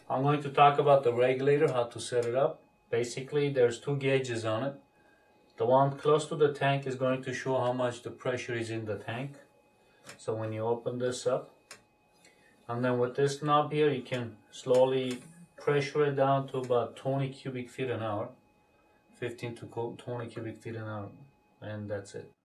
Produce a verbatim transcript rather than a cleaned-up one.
I'm going to talk about the regulator, how to set it up. Basically, there's two gauges on it. The one close to the tank is going to show how much the pressure is in the tank. So when you open this up, and then with this knob here, you can slowly pressure it down to about twenty cubic feet an hour, fifteen to twenty cubic feet an hour, and that's it.